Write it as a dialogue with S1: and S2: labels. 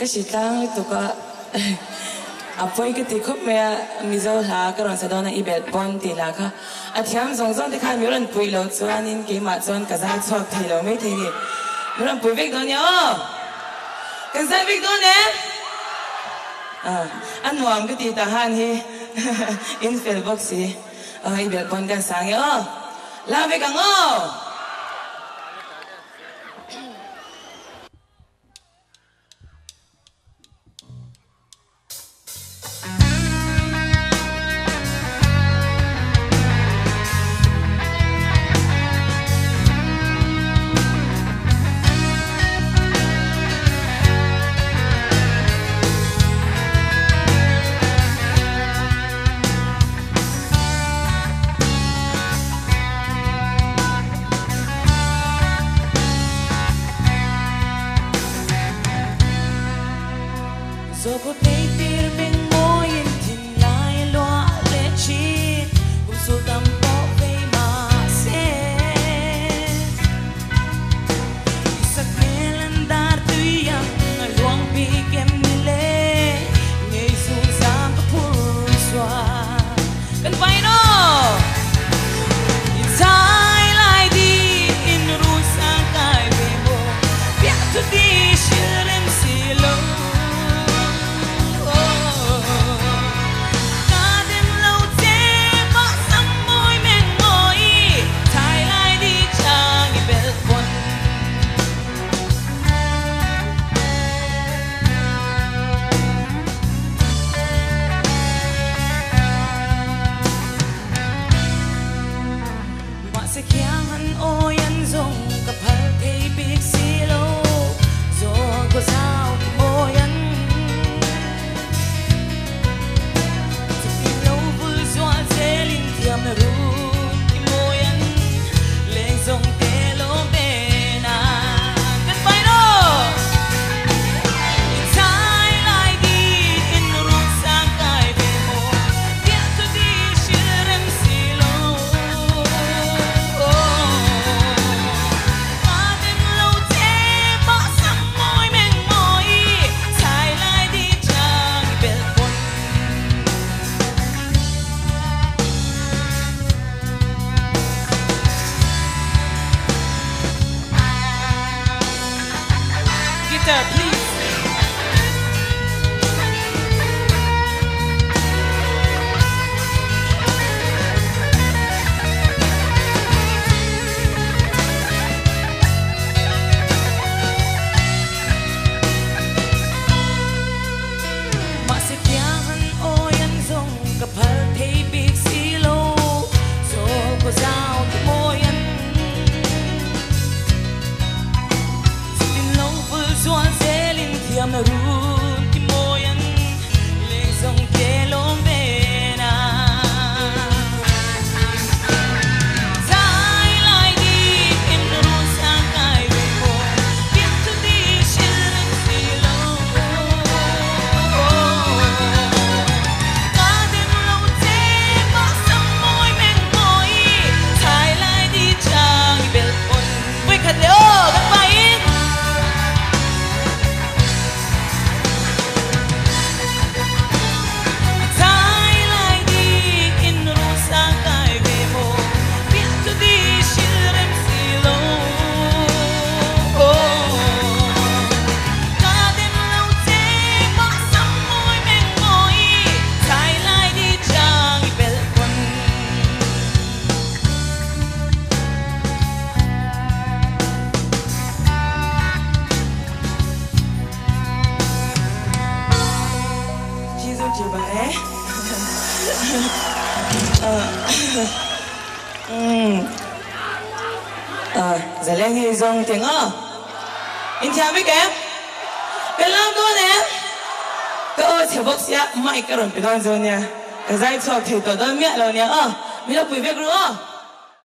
S1: cái gì tang tụ có apoi cái tiết khúc mẹ mi dâu là cái lần sau đó là ibet bon thì là cái thiam dòng dòng thì khai mi lần bùi lâu cho anh in cái mặt cho anh cả giải chọc thì lâu mấy thì mi lần bùi việc đó nhá cái giải việc đó nè anh nuông cái tiết tahan hi in fill box hi ibet bon cái sáng nhá làm việc ang
S2: Zo ko tay tir min mo yin tin lai loa le chi kum su tam po ve ma se isa calendar tu yang luang pi kem ni le ngei su sam pa pur swa kan vai no insai lai di in ru sa kai ve mo pia tu di shilem si lo sẽ kéo hắn ôi anh dùng cặp hạt thì biết xí lô rồi có sao thì môi anh thì tìm lâu vui doa dễ linh thiam ru thì môi anh lên dòng tê lô bên cất vai đó trái lại đi in ru sang cài về mồ biết tôi đi chưa em xí lô Guitar, please. Mà sẽ kéo hắn ôi anh dùng cặp hạt thấy biết xí lô rồi có dao thì môi anh Doan dễ linh thiam na run ki moyan le dòng ke lom ve na Zai lai di in run sang kai ve mo biết tu đi shilling si lo Ka dem lo te ma sam moi men moi Zai lai di chang bel pon với khát leo các bạn
S1: giờ lên thì dòng tiếng in theo mấy cái làm đó nè cái ôi chèo bốc xía mày cái rồi phải đón rồi nè cái dây chọc thì tao đón mẹ rồi nè mình là quý vị rồi